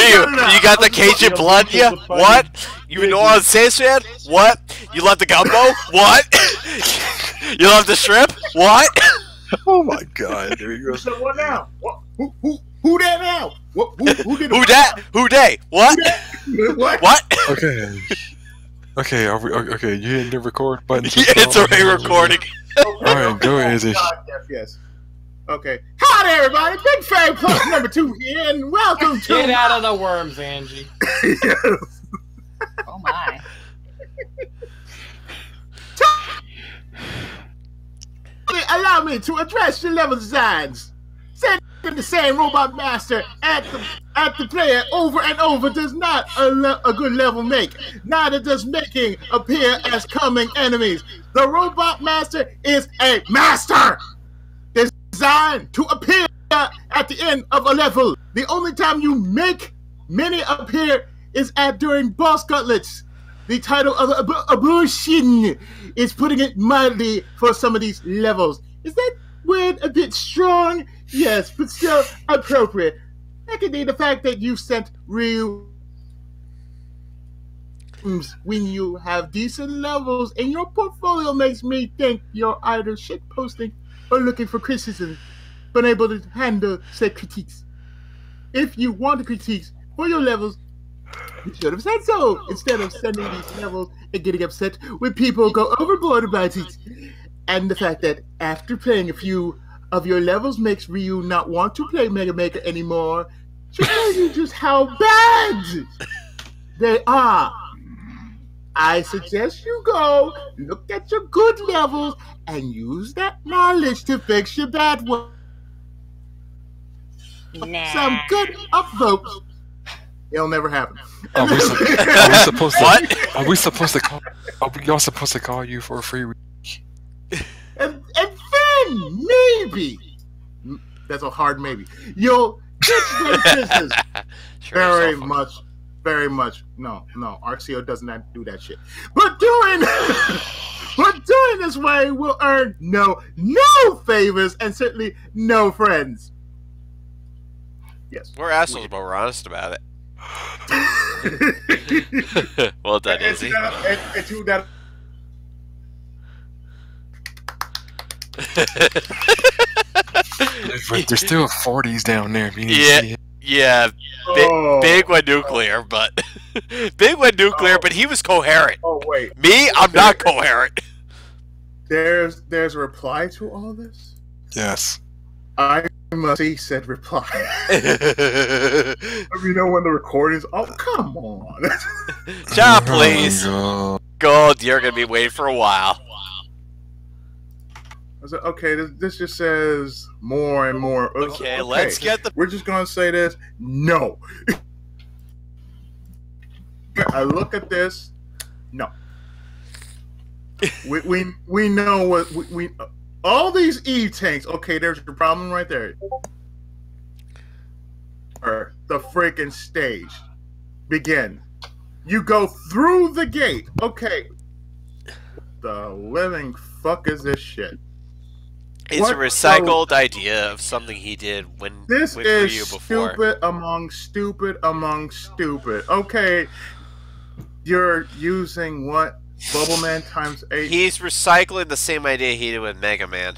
Ryu, you got the Cajun blood in ya? What? You know on Sandman? What? You love the gumbo? What? You love the shrimp? What? Oh my god, there he goes. So what now? What? Who that now? What? Who did Who dat? Who day? What? What? What? Okay. Okay, are we okay? You hitting the record button? Yeah, it's already recording. Alright, go ahead. Yes. Okay. Hi there, everybody. Big Fang Plus number 2 here, and welcome to. Get out of the worms, Angie. Yes. Oh my. Allow me to address your level designs. Sending the same robot master at the player over and over does not a good level make. Neither does making appear as coming enemies. The robot master is a master designed to appear at the end of a level. The only time you make many appear is during boss gauntlets. The title of abortion is putting it mildly for some of these levels. Is that word a bit strong? Yes, but still appropriate. Secondly, the fact that you sent Ryu when you have decent levels in your portfolio makes me think you're either shitposting or looking for criticism, but able to handle said critiques. If you want the critiques for your levels, you should have said so, instead of sending these levels and getting upset when people go overboard about it. And the fact that after playing a few of your levels makes Ryu not want to play Mega Maker anymore should tell you just how bad they are. I suggest you go look at your good levels and use that knowledge to fix your bad ones. Nah. Some good upvotes. It'll never happen. Are we supposed to? What? Are we supposed to call? Are we all supposed to call you for a free? And then maybe that's a hard maybe. You'll get their business. Sure, very much. No. RCO does not do that shit. But doing this way will earn no favors and certainly no friends. Yes. We're assholes, but we're honest about it. Well done, Izzy. And to that. There's still 40s down there. Yeah. Big went nuclear, but Big went nuclear, but he was coherent. Oh wait. Me, I'm not coherent. There's a reply to all this? Yes. I must see said reply. Let me know when the recording's. Oh, come on. John, please. Oh, Gold, you're going to be waiting for a while. I said, okay, this just says more and more. Okay, let's get the... We're just going to say this. No. I look at this. No. We know what... we all these E-tanks. Okay, there's your problem right there. The freaking stage. Begin. You go through the gate. Okay. The living fuck is this shit? It's a recycled idea of something he did with Ryu before. This is stupid among stupid. Okay. You're using what? Bubble Man times 8? He's recycling the same idea he did with Mega Man.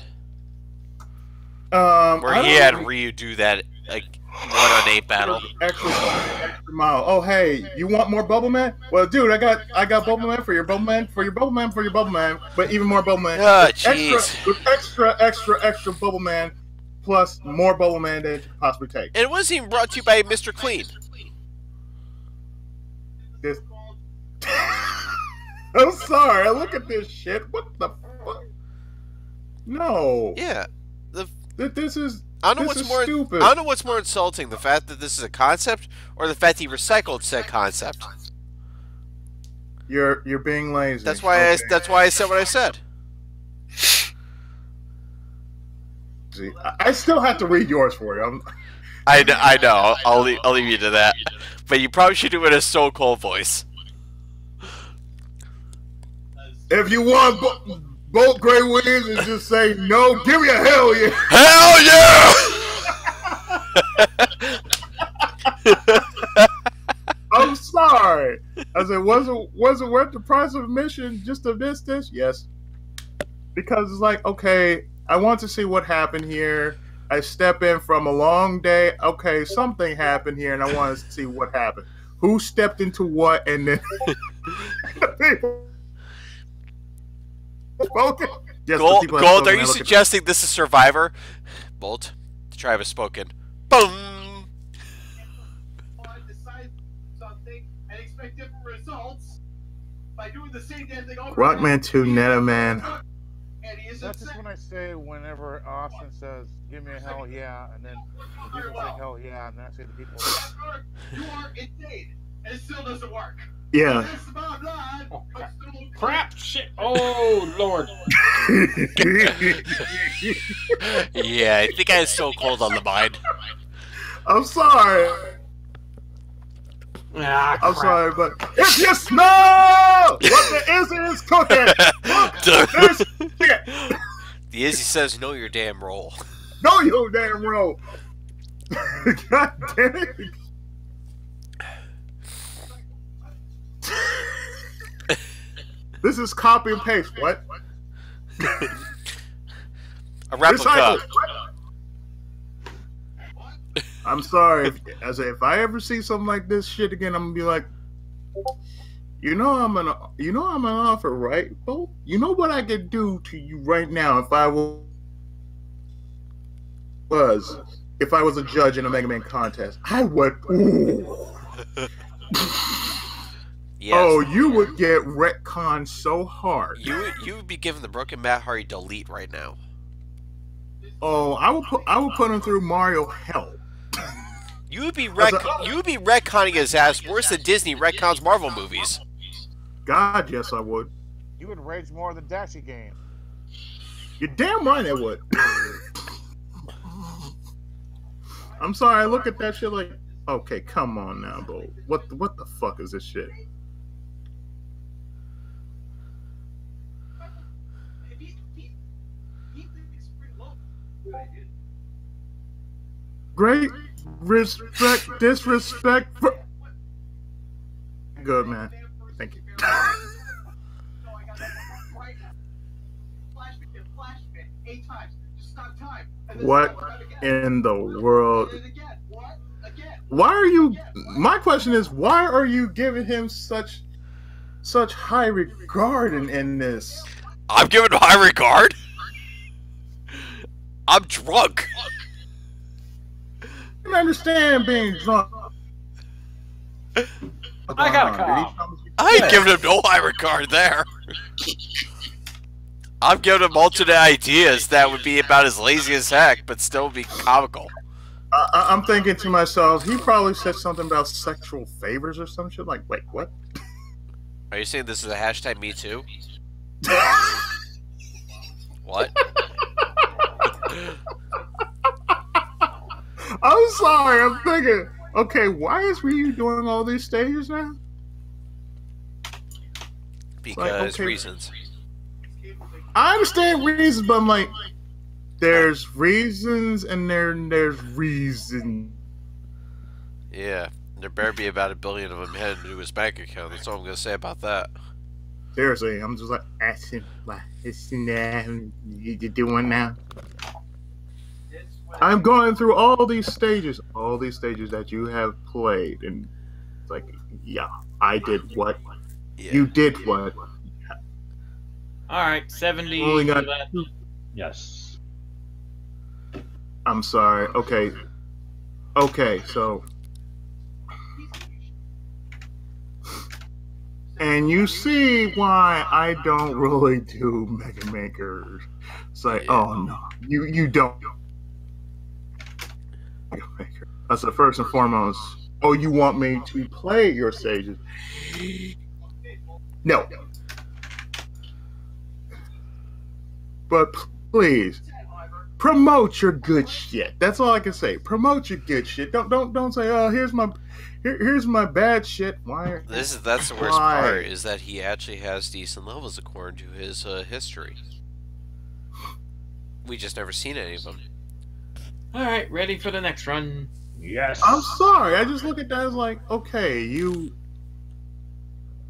Where he had Ryu do that, like, 1-on-8 battle. Extra mile. Oh, hey, you want more Bubble Man? Well, dude, I got Bubble Man for your Bubble Man, for your Bubble Man, for your Bubble Man, but even more Bubble Man. Oh, jeez. With extra Bubble Man, plus more Bubble Man than you could possibly take. And it wasn't even brought to you by Mr. Clean. This... I'm sorry, I look at this shit. What the fuck? No. Yeah. This is... I don't know what's more stupid. I don't know what's more insulting, the fact that this is a concept or the fact he recycled said concept. You're being lazy. That's why I said what I said. See, I still have to read yours for you. I know. I'll leave you to that. But you probably should do it in a Stone Cold voice. If you want both Grey Wings and just say no, give me a hell yeah. Hell yeah! I said, was it worth the price of admission just to miss this? Yes. Because it's like, okay, I want to see what happened here. I step in from a long day. Okay, something happened here, and I want to see what happened. Who stepped into what, and then people spoken. Yes, Gold, are you suggesting this is Survivor? Bolt, Travis spoken. Boom. Decide something and expect different results by doing the same damn thing over. Rockman 2, Neta Man. That's just when I say whenever Austin says, "Give me a hell yeah," and then the people say hell yeah, and then I say to people, "You are insane," and it still doesn't work. Yeah. Oh, crap! Shit! Oh Lord! Yeah, I think I was so cold on the mind. I'm sorry. Ah, I'm sorry, but if you smell what the Izzy is cooking, look, there's shit. The Izzy says, "Know your damn role." Know your damn role. God damn it. This is copy and paste. What? A replica. I'm sorry. If I ever see something like this shit again, I'm gonna be like, I'm an offer, right? Well, you know what I could do to you right now if I was a judge in a Mega Man contest. I would. Ooh. Yes. Oh, you would get retconned so hard. You would be given the Broken Matt Hardy delete right now. Oh, I would put him through Mario hell. You would be retconning his ass worse than Disney retcons Marvel movies. God, yes, I would. you would rage more than Dashi game. You're damn right I would. I'm sorry, I look at that shit like, okay, come on now, bro. What the fuck is this shit? Great respect, disrespect for... Good, man. Thank you. What in the world? Why are you... My question is, why are you giving him such high regard in this? I'm giving him high regard? I'm drunk. I don't understand being drunk. I got a call. I ain't giving him no high regard there. I'm giving him alternate ideas that would be about as lazy as heck, but still be comical. I'm thinking to myself, he probably said something about sexual favors or some shit. Like, wait, what? Are you saying this is a hashtag Me Too? What? I'm sorry, I'm thinking, okay, why is Ryu doing all these stages now? Because like, okay, reasons. I understand reasons, but I'm like, there's reasons and there's reason. Yeah, there better be about 1 billion of them heading to his bank account. That's all I'm gonna say about that. Seriously, I'm just like asking, what is you doing now? I'm going through all these stages that you have played, and it's like, yeah, I did what? Yeah. You did what? Alright, 70. Only got... Yes. I'm sorry. Okay. Okay, so... And you see why I don't really do Mega Makers. It's like, oh no, you don't. Mega Maker. That's the first and foremost. Oh, you want me to play your stages? No. But please, promote your good shit. That's all I can say. Promote your good shit. Don't say, oh, here's my bad shit. Why? That's the worst part, is that he actually has decent levels according to his history. We just never seen any of them. Alright, ready for the next run. Yes. I'm sorry. I just look at that as like, okay,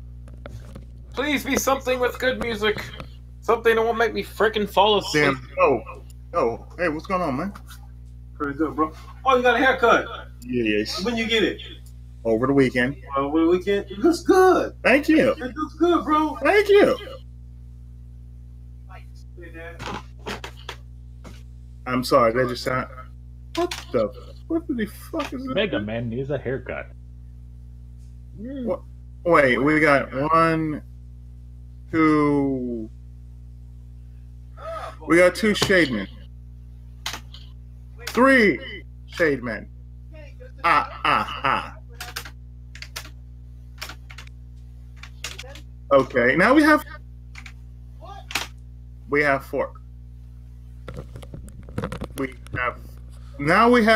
Please be something with good music. Something that won't make me frickin' fall asleep. Damn. Oh. Hey, what's going on, man? Pretty good, bro. Oh, you got a haircut. Yes. When you get it? Over the weekend. Over the weekend? It looks good. Thank you. It looks good, bro. Thank you. I'm sorry, that just sound. What the fuck is that? Mega Man needs a haircut. What? Wait, we got 1, 2. We got 2 shade men. 3 shade men. Okay, now we have 4. Now we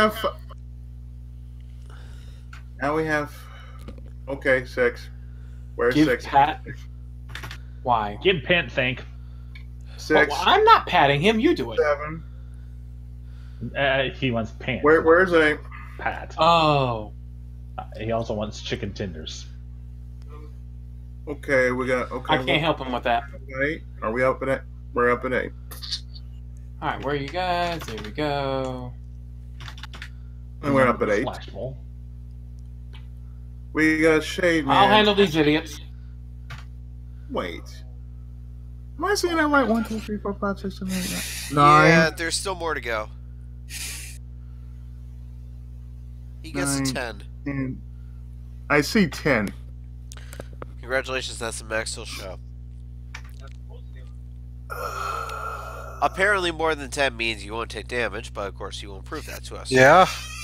have. Okay, 6. Where's Give 6? Pat. Why? Give Pant think. 6. Oh, I'm not patting him. You do it. 7. He wants Pant. Where's 8? Pat. Oh. He also wants chicken tenders. Okay, we got. Okay, I can't help him with that. 8. Are we up at 8? We're up at 8. All right, where are you guys? There we go. And we're up at 8. Flashball. We got shade man. I'll handle these idiots. Wait. Am I saying that right? 1, 2, 3, 4, 5, 6, 7, 8, 9. Yeah, there's still more to go. He gets a 9, 10. 10. I see 10. Congratulations, that's the max he'll show. Apparently more than 10 means you won't take damage, but of course you won't prove that to us. Yeah.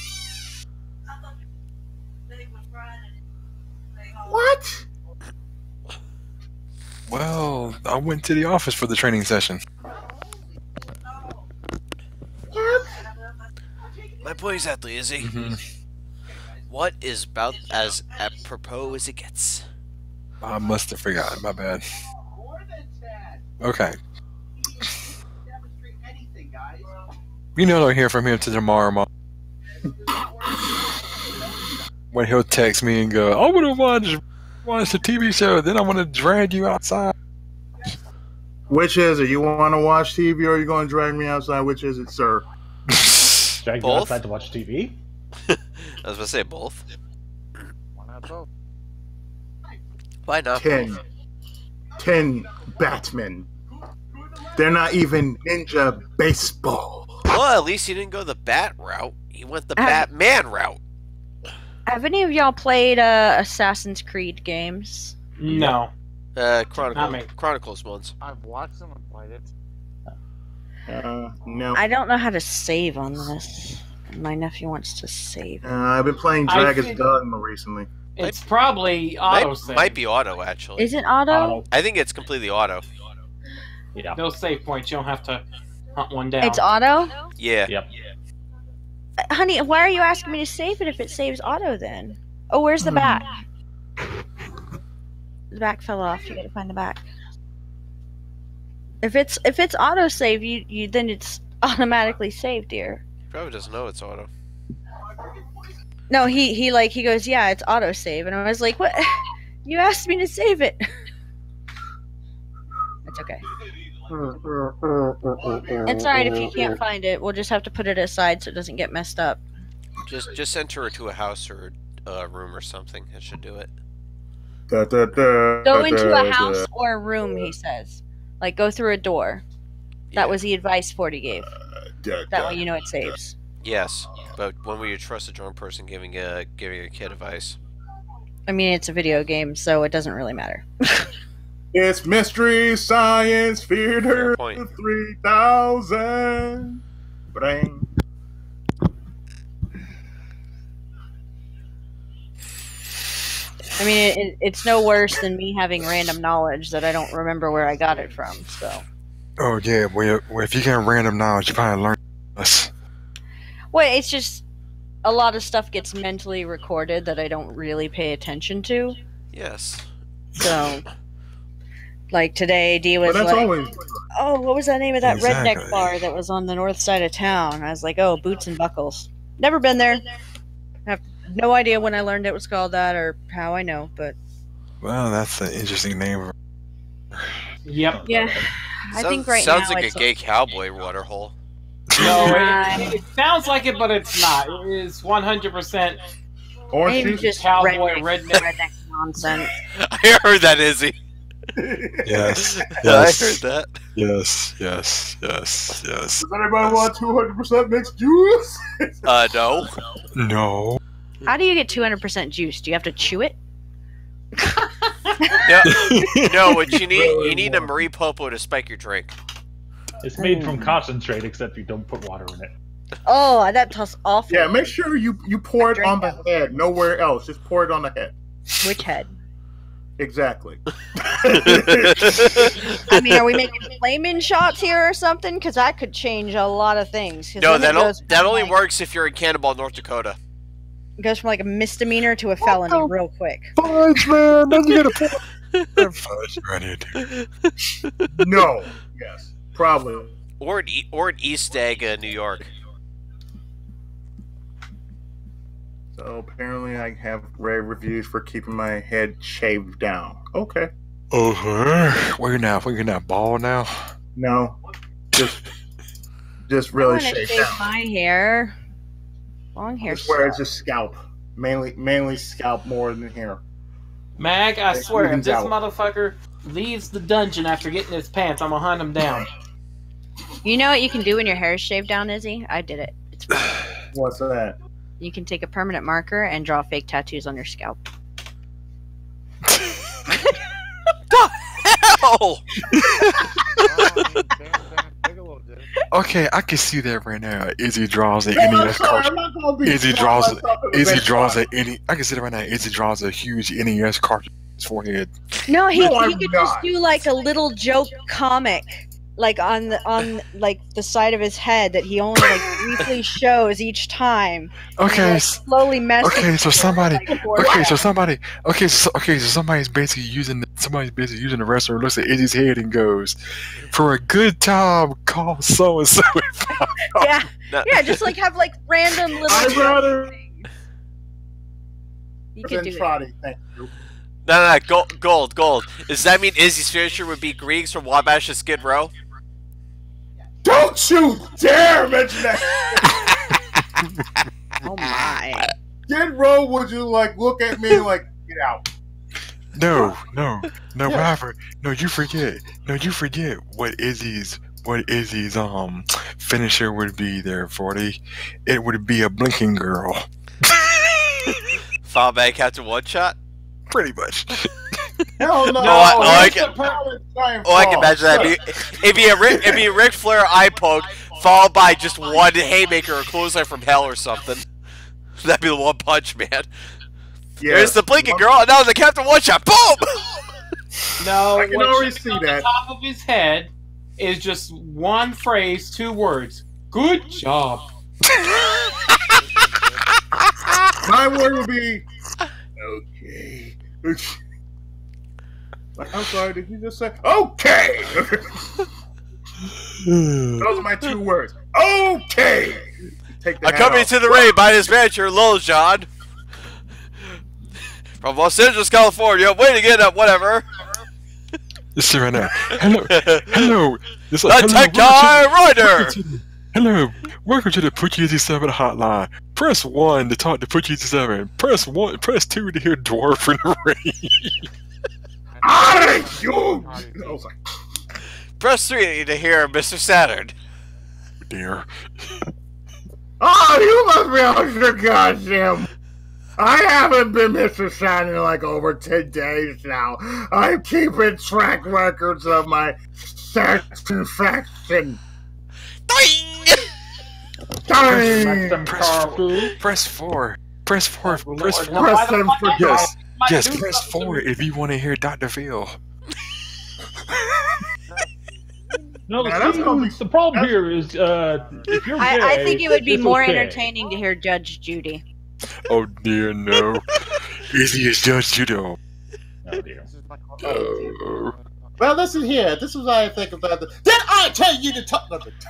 What? Well, I went to the office for the training session. My point exactly, Izzy. What is about as apropos as it gets? I must have forgotten. My bad. Okay. You know, don't hear from him till tomorrow morning. When he'll text me and go, I want to watch the TV show, then I want to drag you outside. Which is it? You want to watch TV or are you going to drag me outside? Which is it, sir? Drag you Both? outside to watch TV? I was going to say both. Why not both? Why not? 10 Batmen. They're not even ninja baseball. Well, at least he didn't go the Bat route. He went the Batman route. Have any of y'all played Assassin's Creed games? No. Chronicles ones. I've watched them and played it. No. I don't know how to save on this. My nephew wants to save. I've been playing I Dragon's think- Dogma recently. It's probably auto save. Might be auto, actually. Is it auto? I think it's completely auto. Yeah. No save points. You don't have to hunt one down. It's auto? Yeah. Yep. Honey, why are you asking me to save it if it saves auto then? Oh, where's the back? The back fell off. You gotta find the back. If it's auto save, you then it's automatically saved, dear. He probably doesn't know it's auto. No, he goes, yeah, it's auto save, and I was like, what? You asked me to save it. It's okay. It's alright if you can't find it. We'll just have to put it aside so it doesn't get messed up. Just enter it to a house or a room or something. That should do it. Go into a house or a room, he says. Like, go through a door. That was the advice Forty gave. That way you know it saves. Yes, but when will you trust a drunk person giving a kid advice? I mean, it's a video game, so it doesn't really matter. It's Mystery Science Theater Fair point. 3000. Brain. I mean, it's no worse than me having random knowledge that I don't remember where I got it from, so. Oh, yeah. Well, if you get random knowledge, you probably learn this. Well, it's just a lot of stuff gets mentally recorded that I don't really pay attention to. Yes. So, like today, Dee was But that's like, always. "Oh, what was that name of that Exactly. redneck bar that was on the north side of town?" I was like, "Oh, Boots and Buckles." Never been there. I have no idea when I learned it was called that or how I know, but Well, that's an interesting name. Yep. Yeah. I think right sounds now like it's a gay cowboy waterhole. No, it sounds like it, but it's not. It is 100% Orange maybe juice. just cowboy redneck nonsense. I heard that, Izzy. Yes. I Yes. heard that. Yes. Yes. Yes. Yes. Does anybody want 200% mixed juice? No. No. How do you get 200% juice? Do you have to chew it? No, what you need a Marie Popo to spike your drink. It's made from concentrate, except you don't put water in it. Oh, that tastes awful. Yeah, make sure you pour it on the head, nowhere else. Just pour it on the head. Which head? Exactly. I mean, are we making flaming shots here or something? Because that could change a lot of things. No, that only works if you're in Cannonball, North Dakota. It goes from like a misdemeanor to a felony real quick. Fudge, man. Then you gotta pour fudge right here. No. Yes. Probably. Or an East Egg, New York. So apparently I have rave reviews for keeping my head shaved down. Okay. We're not bald now. No. Just I really want to shaved shave down. my hair. Long hair. Just where it's just scalp. Mainly scalp more than hair. Mag, I It swear, if evens this out. motherfucker leaves the dungeon after getting his pants, I'm gonna hunt him down. You know what you can do when your hair is shaved down, Izzy? I did it. It's fun. What's that? You can take a permanent marker and draw fake tattoos on your scalp. Hell! Okay, I can see that right now. Izzy draws an NES cartridge. Izzy draws an NES. I can see that right now. Izzy draws a huge NES cartridge on his forehead. No, he I'm could not. just do like a little joke comic, like on like the side of his head that he only like briefly shows each time. Okay. Like, slowly messing. Okay, so somebody. Like, So somebody's basically using the wrestler, looks at Izzy's head and goes, "For a good time, call so and so." yeah, yeah, just like have like random little. I'd rather You could do it. Trotty, thank you. No, gold. Does that mean Izzy's finisher would be Griegs from Wabash to Skid Row? Don't you dare mention that! Oh my! Skid Row, would you like look at me like get out? No, Robert. No, you forget what Izzy's finisher would be there, 40. It would be a blinking girl. Fall back after one shot? Pretty much. Hell no! I can imagine that. It'd be a Ric Flair eye poke, followed by just one haymaker or clothesline from hell or something. That'd be the one punch, man. Yeah. There's the blinking girl, and now the Captain One Shot. Boom! No, I can what already should see be on that. the top of his head is just one phrase, 2 words. Good job. My word would be okay. I'm sorry, did you just say okay? Those are my 2 words. Okay. Take the hat Accompanied off. to the ring by his manager, Lil John. From Los Angeles, California, waiting in at whatever. Listen right now. Hello. It's The like, Tech Guy Rider! Hello. Welcome to the Put Easy 7 hotline. Press 1 to talk to Put Easy 7. Press 2 to hear Dwarf in the Ring. I was like, Press 3 to hear Mr. Saturn. Dear. oh, you must be Mr. Goddamn. I haven't been Mr. Shine in like over 10 days now. I'm keeping track records of my satisfaction. Dang! Press 4. Press 4. Press 4. Press them for Yes, press 4 if you want to hear Dr. Phil. No, Man, that's gonna be- the problem here is if you're gay, I think it would be it's more okay. entertaining to hear Judge Judy. Oh dear, no. Izzy is Judge Judo. Oh dear. Oh. Well, listen here. This is what I think about this. Did I tell you to talk?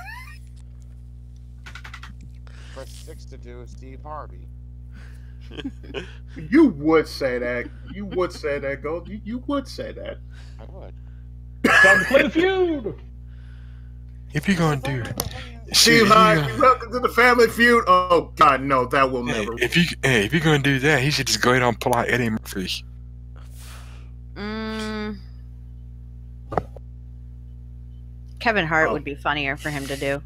Press 6 to do Steve Harvey. You would say that. You would say that, Gold. You would say that. I would. Time to play the feud. If you're gonna do, Steve Harvey, welcome to the Family Feud. Oh God, no, that will never. If you're gonna do that, he should just go ahead and pull out Eddie Murphy. Kevin Hart would be funnier for him to do.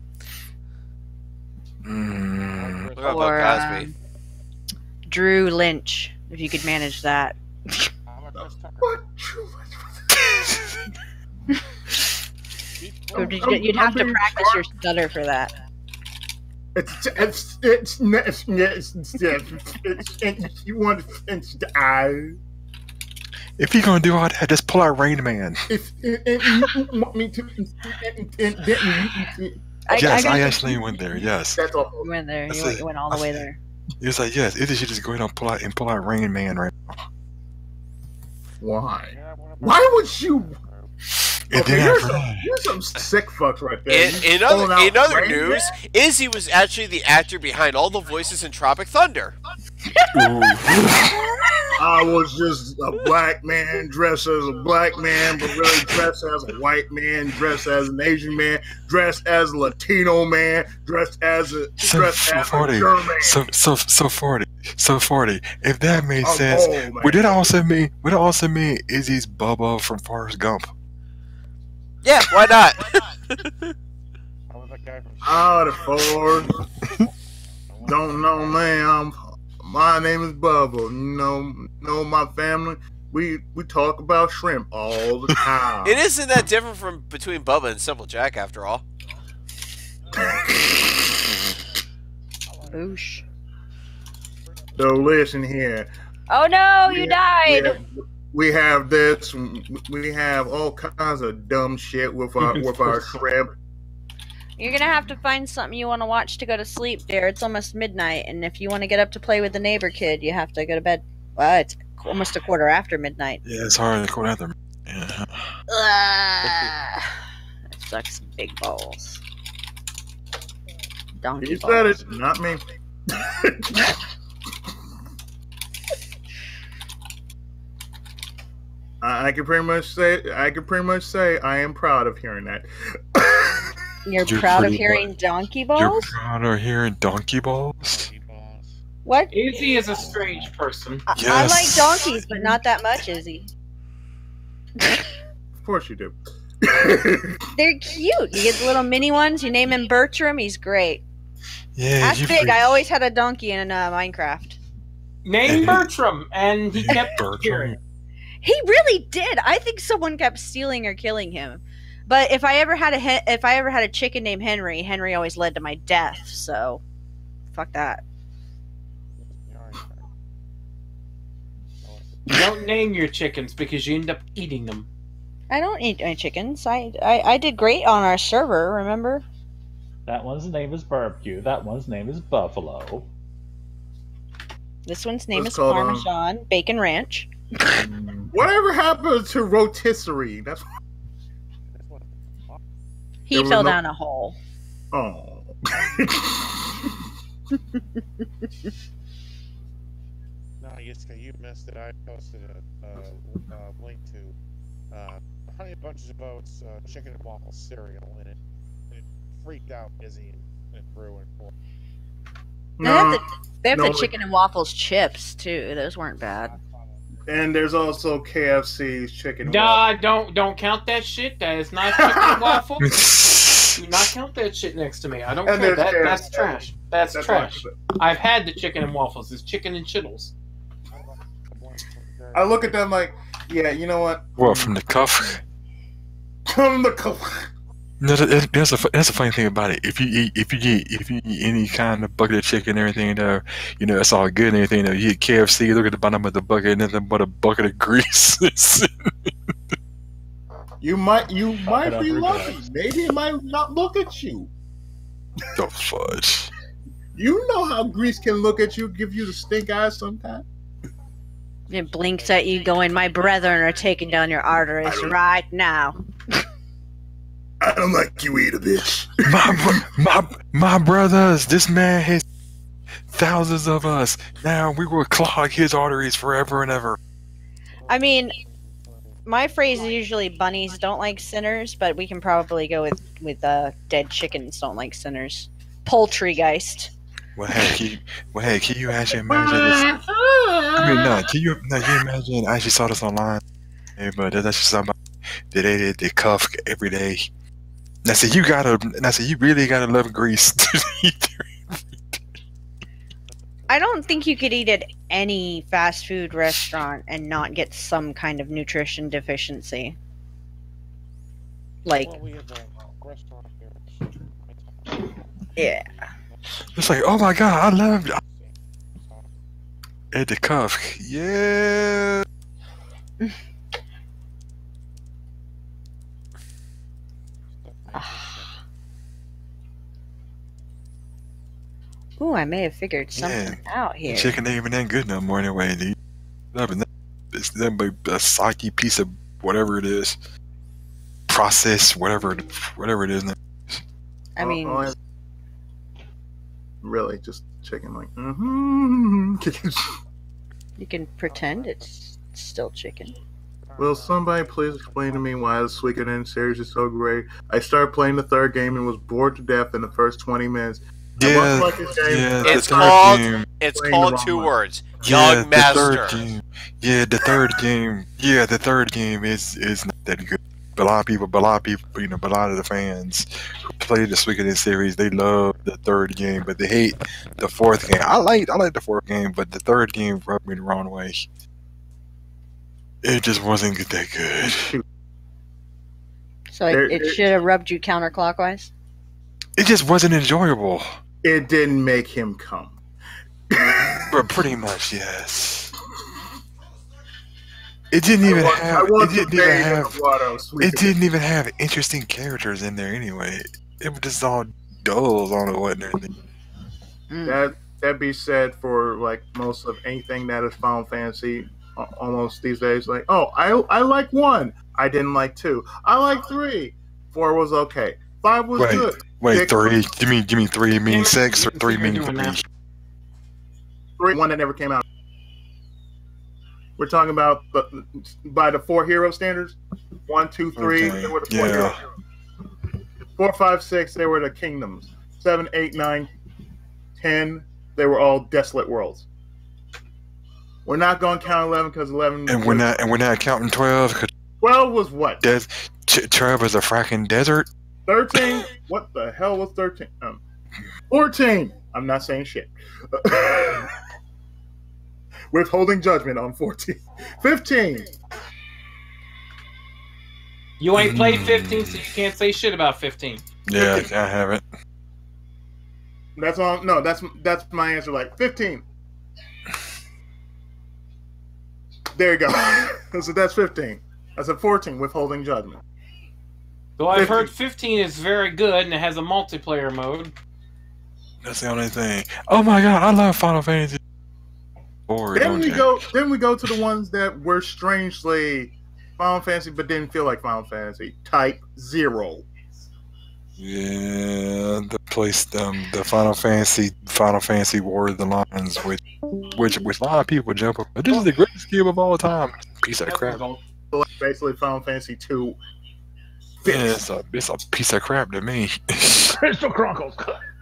What about Cosby? Drew Lynch, if you could manage that. What? You'd have to practice your stutter for that. You want If you're gonna do all that, just pull out Rain Man. If you want me to, yes, I actually went there. Yes, that's all. You went there. You went all the way there. It's like yes, Izzy should just go ahead and pull out Rain Man right now. Why? Why would you? Okay, you're some sick fucks right there. In other news, Izzy was actually the actor behind all the voices in Tropic Thunder. I was just a black man dressed as a black man, but really dressed as a white man, dressed as an Asian man, dressed as a Latino man, dressed as a German man. So 40. If that made sense, would it also mean Izzy's Bubba from Forrest Gump? Yeah, why not? The Forrest. Don't know, man. My name is Bubba. You know my family. We talk about shrimp all the time. It isn't that different from between Bubba and Simple Jack, after all. Boosh. So listen here. Oh no, you died. We have this. We have all kinds of dumb shit with our shrimp. You're gonna have to find something you want to watch to go to sleep, dear. It's almost midnight, and if you want to get up to play with the neighbor kid, you have to go to bed. Well, it's almost a quarter after midnight. Yeah, it's hard to quarter after. Yeah. It sucks big balls. Donkey You balls. said it, not me. I can pretty much say I am proud of hearing that. You're proud of hearing donkey balls? You're proud of hearing donkey balls? What? Izzy is a strange person. Yes. I like donkeys, but not that much, Izzy. Of course you do. They're cute. You get the little mini ones. You name him Bertram. He's great. Yeah, That's big. I always had a donkey in Minecraft. Name Bertram, and he kept hearing. He really did. I think someone kept stealing or killing him. But if I ever had a chicken named Henry, Henry always led to my death. So, fuck that. Don't name your chickens because you end up eating them. I don't eat my chickens. I did great on our server. Remember? That one's name is Barbecue. That one's name is Buffalo. This one's name is Parmesan Bacon Ranch. Whatever happened to rotisserie? That's. He fell down a hole. Oh. No, Yiska, you missed it. I posted a link to Honey Bunches of Oats chicken and waffle cereal, and it freaked out Izzy and Brew and Ford. They have the chicken and waffles chips too. Those weren't bad. And there's also KFC's chicken. Waffle. Don't count that shit. That is not chicken and waffle. Do not count that shit next to me. I don't care. That's trash. That's trash. I've had the chicken and waffles. It's chicken and chittles. I look at them like, yeah, you know what? What, from the cuff? From the cuff. No, that's a funny thing about it. If you eat any kind of bucket of chicken and everything, it's all good and everything. You eat KFC, look at the bottom of the bucket, nothing but a bucket of grease. You might be lucky. Maybe it might not look at you. The fudge. You know how grease can look at you, give you the stink eyes sometimes. It blinks at you, going, "My brethren are taking down your arteries right now." I don't like you either, bitch. My brothers, this man has thousands of us. Now we will clog his arteries forever and ever. I mean, my phrase is usually bunnies don't like sinners, but we can probably go with dead chickens don't like sinners. Poultrygeist. Well, hey, can you actually imagine this? I mean, no, can you imagine? I actually saw this online, but there's actually somebody that they cuff every day. And I said, you really gotta love grease to eat. I don't think you could eat at any fast food restaurant and not get some kind of nutrition deficiency. Like, Well, we have a restaurant here. yeah. It's like, oh my god, I love it. At the cuff, yeah. Ooh, I may have figured something out here. Chicken ain't even that good no more anyway, dude. It's nothing but a soggy piece of whatever it is. Processed, whatever it is now. I mean... really, just chicken, like, You can pretend it's still chicken. Will somebody please explain to me why the Suikoden series is so great? I started playing the third game and was bored to death in the first 20 minutes. It's called 2 words. Young Master. The third game is not that good. But a lot of people, a lot of the fans who play the Suikoden series, they love the third game, but they hate the fourth game. I like the fourth game, but the third game rubbed me the wrong way. It just wasn't that good. So it should have rubbed you counterclockwise? It just wasn't enjoyable. It didn't make him come. But pretty much, yes. It didn't even have interesting characters in there anyway. It was just all dull on it, wasn't it? That be said for like most of anything that is Final Fantasy almost these days. Like, oh, I like 1. I didn't like 2. I like 3. 4 was okay. 5 was good. Wait, 3? You mean 3 mean 6 or 3 mean 3? 3, 1 that never came out. We're talking about by the 4 hero standards. 1, 2, 3. Okay. They were the 4 heroes. 4, 5, 6. They were the kingdoms. 7, 8, 9, 10. They were all desolate worlds. We're not going to count 11 because 11. And we're not counting 12. 12 was what? 12 is a fracking desert. 13. What the hell was 13? 14. I'm not saying shit. Withholding judgment on 14. 15. You ain't played 15, so you can't say shit about 15. Yeah, 15. I haven't. That's all. No, that's my answer. Like 15. There you go. So that's 15. That's a 14. Withholding judgment. Though I've heard 15 is very good and it has a multiplayer mode. That's the only thing. Oh my god, I love Final Fantasy. Then we go to the ones that were strangely Final Fantasy but didn't feel like Final Fantasy. Type 0. Yeah, the Final Fantasy War of the Lions, which a lot of people jump up. But this is the greatest game of all time. Piece of crap. Basically, Final Fantasy 2. Yeah, it's a piece of crap to me. Crystal Chronicles.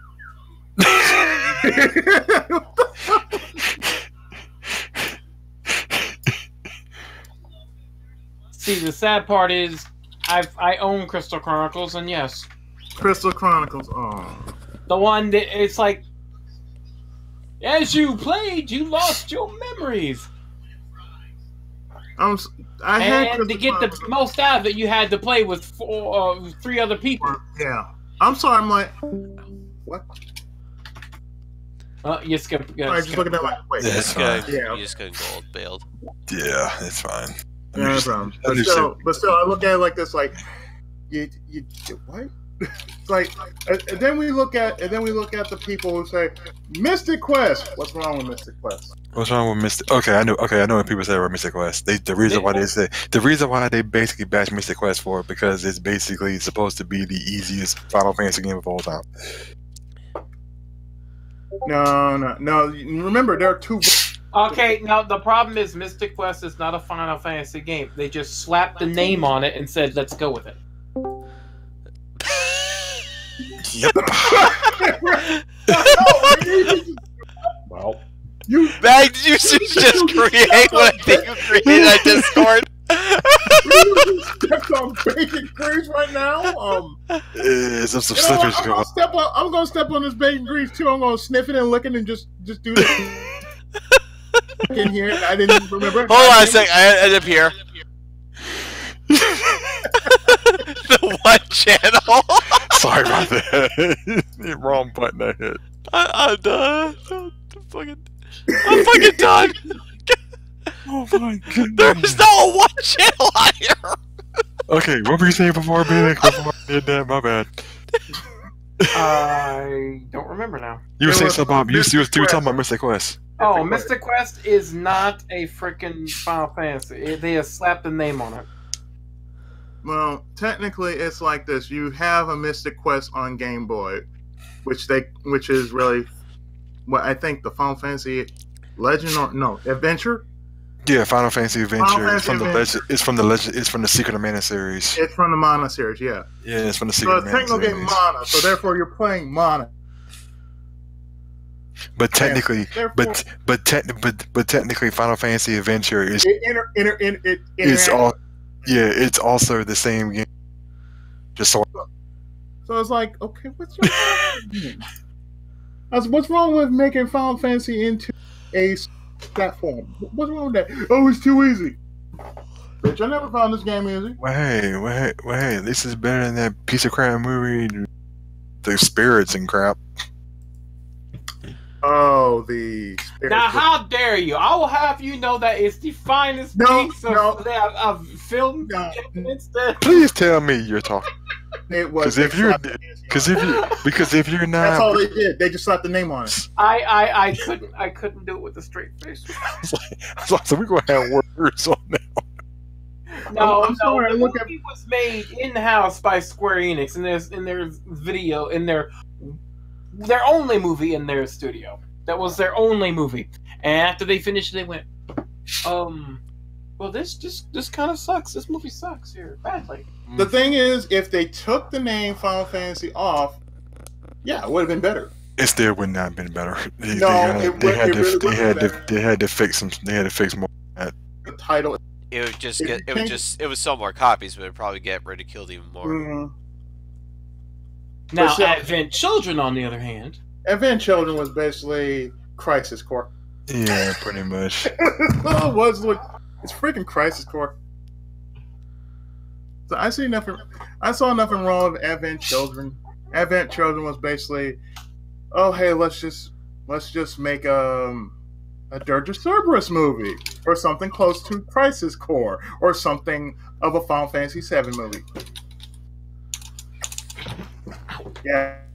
See, the sad part is, I own Crystal Chronicles, and yes, Crystal Chronicles. Oh, the one that it's like, as you played, you lost your memories. And to get the most out of it, you had to play with 3 other people. Yeah, I'm sorry. I'm like, what? You skip. Just looking at like, wait. You just got gold bailed. Yeah, it's fine. Yeah, no problem. But still, I look at it like this, like, you what? It's like, and then we look at the people who say, Mystic Quest. What's wrong with Mystic Quest? What's wrong with Mystic? Okay, I know what people say about Mystic Quest. The reason why they basically bash Mystic Quest for it because it's basically supposed to be the easiest Final Fantasy game of all time. No. Remember, there are 2. Okay, now the problem is Mystic Quest is not a Final Fantasy game. They just slapped the name on it and said, "Let's go with it." Yep. Well, Mag, did you just create what I think you created on Discord? Stepped on bacon grease right now. Some slippers going. I'm gonna step on this bacon grease too. I'm gonna sniff it and lick it and just do that. In here, I didn't remember. Hold on a second. I end up here. The one channel. Sorry about that. Wrong button I hit. I'm done. I'm fucking done. Oh my goodness. There's no one channel on here. Okay, what were you saying before, Big? Before I did that, my bad. I don't remember now. You were saying something about you were talking about Mystic Quest. Oh, Mystic Quest is not a freaking Final Fantasy. They have slapped the name on it. Well, technically, it's like this. You have a Mystic Quest on Game Boy, which is really what I think the Final Fantasy Adventure. Yeah, Final Fantasy Adventure. Final It's from Fantasy the legend. It's from the legend. It's from the Secret of Mana series. It's from the Mana series, yeah. Yeah, it's from the So Secret it's of Mana technically series. Mana, so therefore you're playing Mana. But technically, but technically, Final Fantasy Adventure is it's also the same game. Just sort of. So it's like, okay, what's wrong? What's wrong with making Final Fantasy into a platform? What's wrong with that? Oh, it's too easy. Bitch, I never found this game easy. Wait, this is better than that piece of crap movie, The Spirits and crap. Oh, the Spirits. Now, how dare you? I will have you know that it's the finest piece of film instead. Please tell me you're talking. It was Because if you're not, that's all they did. They just slapped the name on it. I couldn't do it with a straight face. So we're gonna have words on that. No, the movie was made in-house by Square Enix, and there's video in their only movie in their studio. That was their only movie. And after they finished, they went, well, this kind of sucks. This movie sucks here badly. The thing is, if they took the name Final Fantasy off, yeah, it would have been better. It still would not have been better. They had to fix some. They had to fix more. The title. It would sell more copies, but it'd probably get ridiculed even more. Mm-hmm. Now, Advent Children, on the other hand, Advent Children was basically Crisis Core. Yeah, pretty much. It's freaking Crisis Core. So I saw nothing wrong with Advent Children. Advent Children was basically, oh hey, let's just make a Dirge Cerberus movie or something close to Crisis Core or something of a Final Fantasy VII movie. Yeah,